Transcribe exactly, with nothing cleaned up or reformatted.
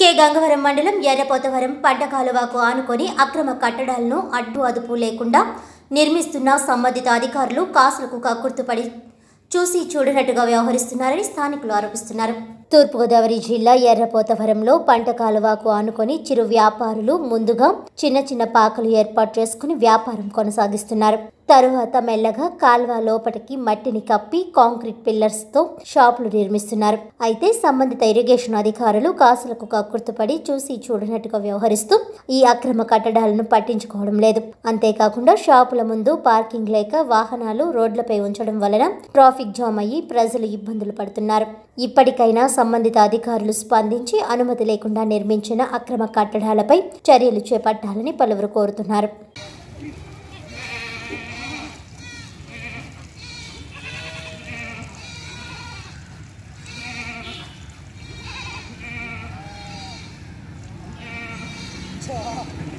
K Gangavaram మండలం ఎర్రపోతవరం పంట కాలువకు ఆనుకొని అక్రమ కట్టడాలను అడ్డు అదుపు లేకుండా నిర్మిస్తున్న సంబంధిత అధికారులు కాసులకు కక్కుర్తుపడి చూసి చూడనట్టుగా వ్యవహరిస్తున్నారని స్థానికులు ఆరోపిస్తున్నారు. తూర్పుగోదావరి జిల్లా ఎర్రపోతవరంలో పంట కాలువకు ఆనుకొని చిరు వ్యాపారులు ముందుగా చిన్న చిన్న పాకలు ఏర్పాటు చేసుకుని వ్యాపారం కొనసాగిస్తున్నారు. తరువాత మెల్లగా కాల్వ లోపటికి మట్టిని కప్పి కాంక్రీట్ పిల్లర్స్ తో షాపులు నిర్మిస్తున్నారు. అయితే సంబంధిత ఇరిగేషన్ అధికారులు కాసులకు కక్కుర్తుపడి చూసి చూడనట్టుగా వ్యవహరిస్తూ ఈ అక్రమ కట్టడాలను పట్టించుకోవడం లేదు. అంతేకాకుండా షాపుల ముందు పార్కింగ్ లేక వాహనాలు రోడ్లపై ఉంచడం వలన ట్రాఫిక్ జామ్ అయ్యి ప్రజలు ఇబ్బందులు పడుతున్నారు. ఇప్పటికైనా సంబంధిత అధికారులు స్పందించి అనుమతి లేకుండా నిర్మించిన అక్రమ కట్టడాలపై చర్యలు చేపట్టాలని పలువురు కోరుతున్నారు. अच्छा